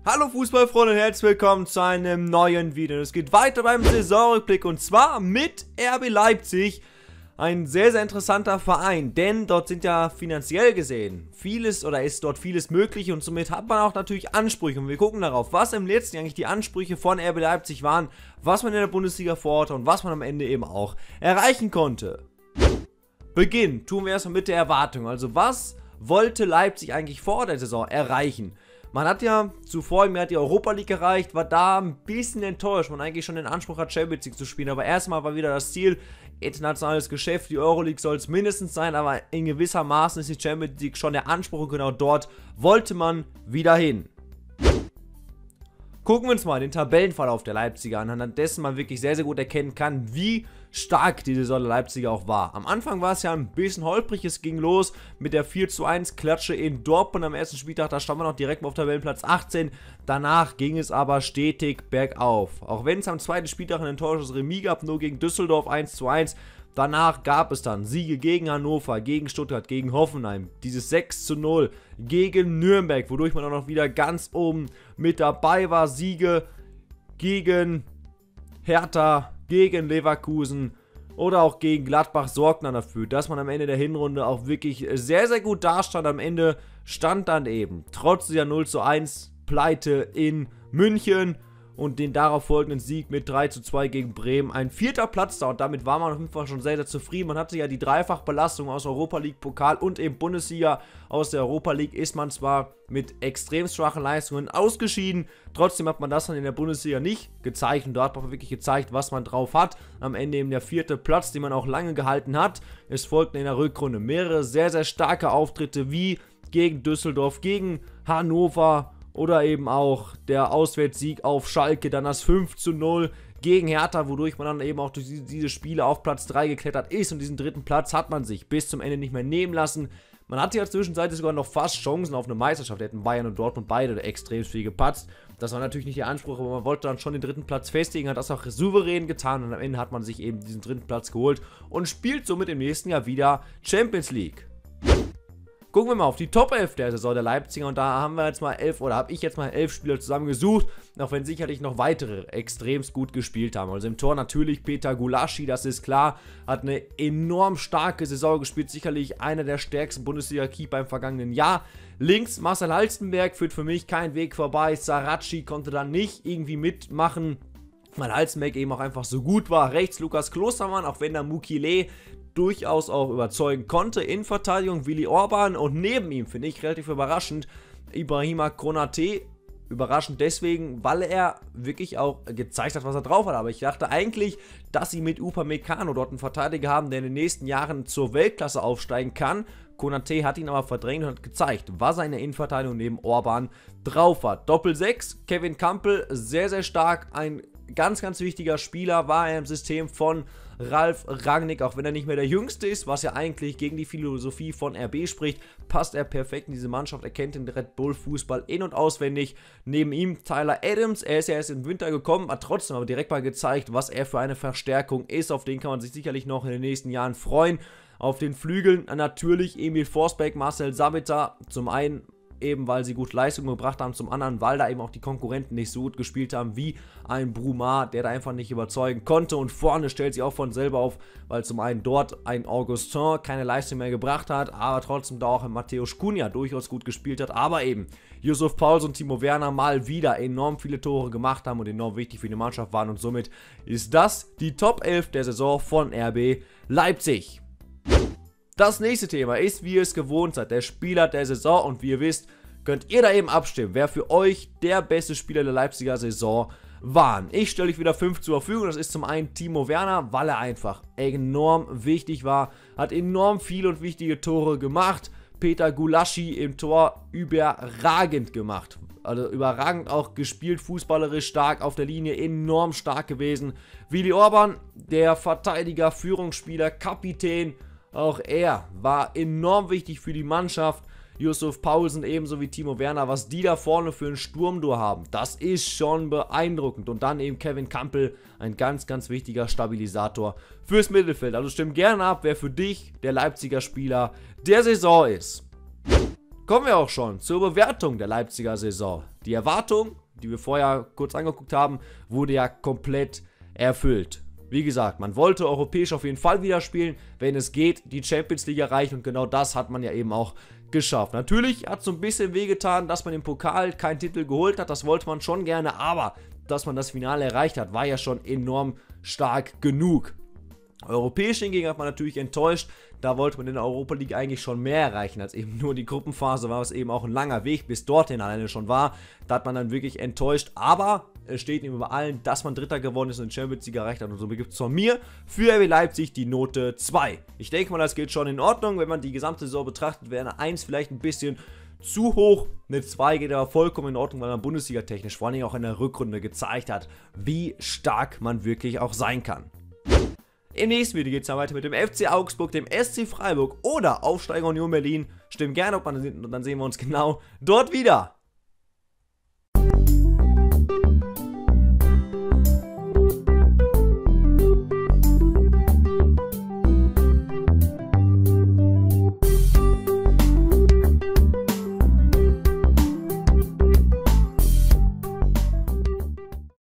Hallo Fußballfreunde und herzlich willkommen zu einem neuen Video. Es geht weiter beim Saisonrückblick und zwar mit RB Leipzig. Ein sehr, sehr interessanter Verein, denn dort sind ja finanziell gesehen ist dort vieles möglich und somit hat man auch natürlich Ansprüche. Und wir gucken darauf, was im letzten Jahr eigentlich die Ansprüche von RB Leipzig waren, was man in der Bundesliga forderte und was man am Ende eben auch erreichen konnte. Beginnen tun wir erstmal mit der Erwartung. Also was wollte Leipzig eigentlich vor der Saison erreichen? Man hat ja zuvor im Jahr die Europa League erreicht, war da ein bisschen enttäuscht, man eigentlich schon den Anspruch hat, Champions League zu spielen, aber erstmal war wieder das Ziel, internationales Geschäft, die Euroleague soll es mindestens sein, aber in gewisser Maßen ist die Champions League schon der Anspruch und genau dort wollte man wieder hin. Gucken wir uns mal den Tabellenverlauf der Leipziger an, anhand dessen man wirklich sehr, sehr gut erkennen kann, wie stark die Saison der Leipziger auch war. Am Anfang war es ja ein bisschen holprig, es ging los mit der 4:1 Klatsche in Dortmund am ersten Spieltag, da stand man noch direkt mal auf Tabellenplatz 18, danach ging es aber stetig bergauf. Auch wenn es am zweiten Spieltag ein enttäuschendes Remis gab, nur gegen Düsseldorf 1:1, danach gab es dann Siege gegen Hannover, gegen Stuttgart, gegen Hoffenheim, dieses 6:0 gegen Nürnberg, wodurch man auch noch wieder ganz oben mit dabei war, Siege gegen Hertha, gegen Leverkusen oder auch gegen Gladbach sorgten dann dafür, dass man am Ende der Hinrunde auch wirklich sehr, sehr gut dastand. Am Ende stand dann eben trotz dieser 0:1 Pleite in München und den darauf folgenden Sieg mit 3:2 gegen Bremen ein 4. Platz da und damit war man auf jeden Fall schon sehr, sehr zufrieden. Man hatte ja die Dreifachbelastung aus Europa League, Pokal und eben Bundesliga. Aus der Europa League ist man zwar mit extrem schwachen Leistungen ausgeschieden, trotzdem hat man das dann in der Bundesliga nicht gezeigt und dort hat man wirklich gezeigt, was man drauf hat. Am Ende eben der 4. Platz, den man auch lange gehalten hat. Es folgten in der Rückrunde mehrere sehr, sehr starke Auftritte wie gegen Düsseldorf, gegen Hannover, oder eben auch der Auswärtssieg auf Schalke, dann das 5:0 gegen Hertha, wodurch man dann eben auch durch diese Spiele auf Platz 3 geklettert ist. Und diesen 3. Platz hat man sich bis zum Ende nicht mehr nehmen lassen. Man hatte ja zwischenzeitlich sogar noch fast Chancen auf eine Meisterschaft. Hätten Bayern und Dortmund beide extrem viel gepatzt. Das war natürlich nicht der Anspruch, aber man wollte dann schon den 3. Platz festigen, hat das auch souverän getan. Und am Ende hat man sich eben diesen 3. Platz geholt und spielt somit im nächsten Jahr wieder Champions League. Gucken wir mal auf die Top 11 der Saison der Leipziger und da habe ich jetzt mal 11 Spieler zusammengesucht, auch wenn sicherlich noch weitere extremst gut gespielt haben. Also im Tor natürlich Peter Gulaschi, das ist klar, hat eine enorm starke Saison gespielt, sicherlich einer der stärksten Bundesliga-Keeper im vergangenen Jahr. Links Marcel Halstenberg, führt für mich kein Weg vorbei, Saracchi konnte da nicht irgendwie mitmachen, weil Halstenberg eben auch einfach so gut war. Rechts Lukas Klostermann, auch wenn der Mukiele durchaus auch überzeugen konnte. In Verteidigung Willi Orban und neben ihm, finde ich relativ überraschend, Ibrahima Konate. Überraschend deswegen, weil er wirklich auch gezeigt hat, was er drauf hat. Aber ich dachte eigentlich, dass sie mit Upamecano dort einen Verteidiger haben, der in den nächsten Jahren zur Weltklasse aufsteigen kann. Konate hat ihn aber verdrängt und hat gezeigt, was er in der Innenverteidigung neben Orban drauf hat. Doppel-6, Kevin Kampl, sehr, sehr stark, ein ganz, ganz wichtiger Spieler, war er im System von Ralf Rangnick, auch wenn er nicht mehr der Jüngste ist, was ja eigentlich gegen die Philosophie von RB spricht, passt er perfekt in diese Mannschaft, er kennt den Red Bull Fußball in- und auswendig. Neben ihm Tyler Adams, er ist ja erst im Winter gekommen, hat trotzdem aber direkt mal gezeigt, was er für eine Verstärkung ist, auf den kann man sich sicherlich noch in den nächsten Jahren freuen. Auf den Flügeln natürlich Emil Forsberg, Marcel Sabitzer, zum einen eben, weil sie gut Leistung gebracht haben, zum anderen, weil da eben auch die Konkurrenten nicht so gut gespielt haben wie ein Bruma, der da einfach nicht überzeugen konnte und vorne stellt sie auch von selber auf, weil zum einen dort ein Augustin keine Leistung mehr gebracht hat, aber trotzdem da auch ein Matthäus Cunha durchaus gut gespielt hat, aber eben Yusuf Pauls und Timo Werner mal wieder enorm viele Tore gemacht haben und enorm wichtig für die Mannschaft waren und somit ist das die Top 11 der Saison von RB Leipzig. Das nächste Thema ist, wie ihr es gewohnt seid, der Spieler der Saison und wie ihr wisst, könnt ihr da eben abstimmen, wer für euch der beste Spieler der Leipziger Saison war. Ich stelle euch wieder 5 zur Verfügung, das ist zum einen Timo Werner, weil er einfach enorm wichtig war, hat enorm viele und wichtige Tore gemacht, Peter Gulaschi im Tor überragend gemacht, also überragend auch gespielt, fußballerisch stark auf der Linie, enorm stark gewesen, Willi Orban, der Verteidiger, Führungsspieler, Kapitän, auch er war enorm wichtig für die Mannschaft. Yusuf Paulsen ebenso wie Timo Werner, was die da vorne für einen Sturmduo haben, das ist schon beeindruckend. Und dann eben Kevin Kampl, ein ganz, ganz wichtiger Stabilisator fürs Mittelfeld. Also stimmt gerne ab, wer für dich der Leipziger Spieler der Saison ist. Kommen wir auch schon zur Bewertung der Leipziger Saison. Die Erwartung, die wir vorher kurz angeguckt haben, wurde ja komplett erfüllt. Wie gesagt, man wollte europäisch auf jeden Fall wieder spielen, wenn es geht, die Champions League erreichen und genau das hat man ja eben auch geschafft. Natürlich hat es so ein bisschen wehgetan, dass man im Pokal keinen Titel geholt hat, das wollte man schon gerne, aber dass man das Finale erreicht hat, war ja schon enorm stark genug. Europäisch hingegen hat man natürlich enttäuscht, da wollte man in der Europa League eigentlich schon mehr erreichen als eben nur die Gruppenphase, war es eben auch ein langer Weg bis dorthin alleine schon war. Da hat man dann wirklich enttäuscht, aber es steht ihm über allen, dass man Dritter geworden ist und den Champions League erreicht hat und somit gibt es von mir für RB Leipzig die Note 2. Ich denke mal, das geht schon in Ordnung, wenn man die gesamte Saison betrachtet, wäre eine 1 vielleicht ein bisschen zu hoch, eine 2 geht aber vollkommen in Ordnung, weil man Bundesliga technisch vor allem auch in der Rückrunde gezeigt hat, wie stark man wirklich auch sein kann. Im nächsten Video geht es dann weiter mit dem FC Augsburg, dem SC Freiburg oder Aufsteiger Union Berlin. Stimmt gerne, ob man und dann sehen wir uns genau dort wieder.